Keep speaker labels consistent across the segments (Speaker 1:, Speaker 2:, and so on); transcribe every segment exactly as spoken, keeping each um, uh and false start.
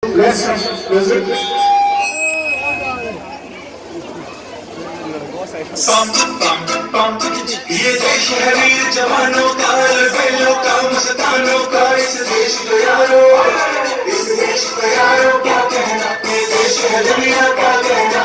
Speaker 1: पम पम पम ये देश है वीर जवानों का, बेलों का, मस्तानों का, इस देश को यारो, इस देश को यारो क्या कहना, ये देश है दुनिया का कहना।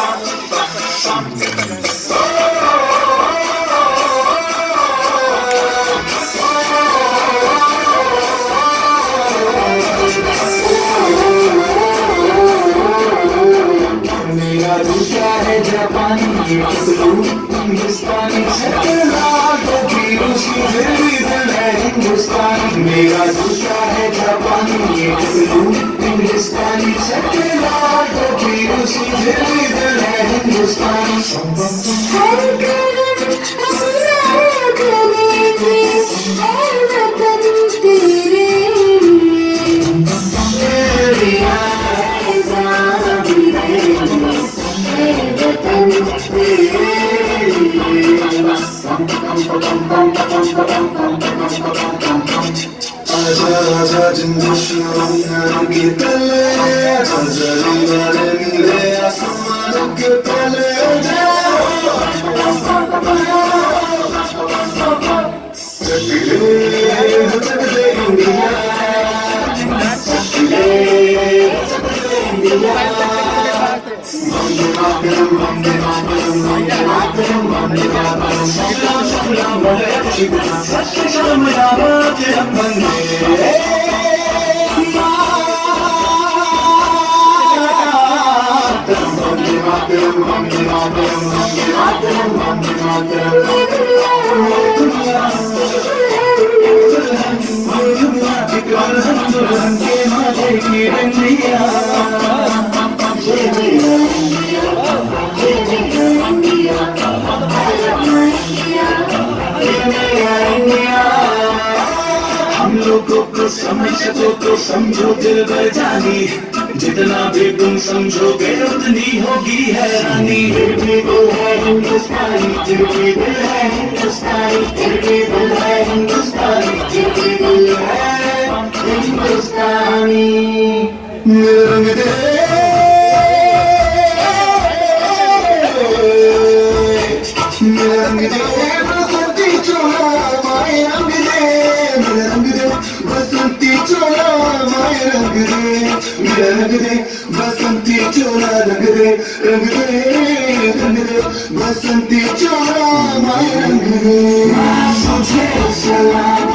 Speaker 1: मेरा दूसरा है जापानी हिंदुस्तानी, हिंदुस्तानी मेरा दूसरा है जापानी हिंदुस्तानी, हिंदुस्तानी आजा आजा जिंदगी के तले, आजा जरा नीले आसमान के तले, चकले चकले इंडिया, चकले चकले इंडिया, वंदे मातरम वंदे मातरम वंदे मातरम वंदे मातरम, शुक्ला शुक्ला वंदे शुक्ला सत्य शाम रावत हम वंदे मातरम वंदे मातरम वंदे मातरम वंदे मातरम वंदे मातरम। दुनिया दुनिया विकराल हम दुल्हन के माथे की रंगिया, हम लोगों को समझ सको तो समझो दिल भर जानी, जितना भी तुम समझोगे उतनी होगी हैरानी। फिर भी दिल है हिंदुस्तानी, फिर भी दिल है हिंदुस्तानी, फिर भी दिल है हिंदुस्तानी, फिर भी दिल है हिंदुस्तानी। रंग दे रंग दे बसंती चोला माए, रंग दे रंग दे बसंती चोला माए, रंग दे रंग दे बसंती चोला, रंग दे रंग दे रंग दे बसंती चोला माए, रंग दे। तुझे सलाम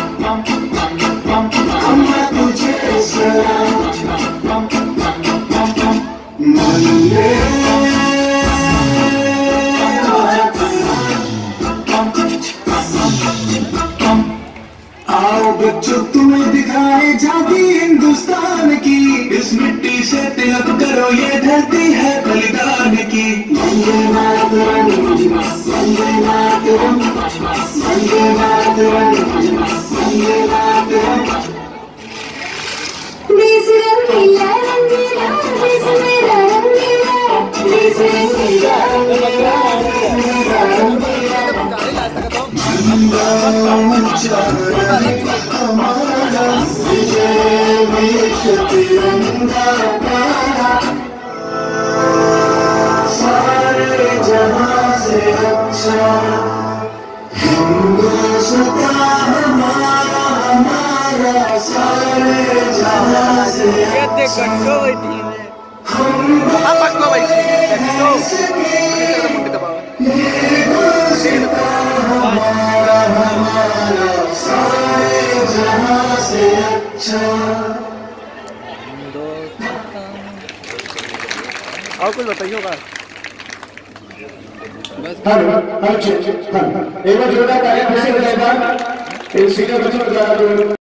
Speaker 1: अम्मा, तुझे सलाम मंदिर। आओ बच्चों तुम्हें दिखाए झांकी हिंदुस्तान की, इस मिट्टी से तिलक करो ये धरती है बलिदान की। वंदे मातरम वंदे मातरम वंदे मातरम वंदे मातरम। देश रंगीला रंगीला देश मेरा रंगीला, देश रंगीला रंगीला देश मेरा रंगीला, झंडा ऊंचा हमारा विजय विश्व तिरंगा प्यारा, सारे जहां से अच्छा हिंदुस्तान हमारा, हमारा सारे जहां से अच्छा। हमारा हमारा सारे जहां से अच्छा।
Speaker 2: और कुछ बताइए होगा।
Speaker 3: हेलो हेलो एक बार जोरदार तालियां फिर से बजाएगा।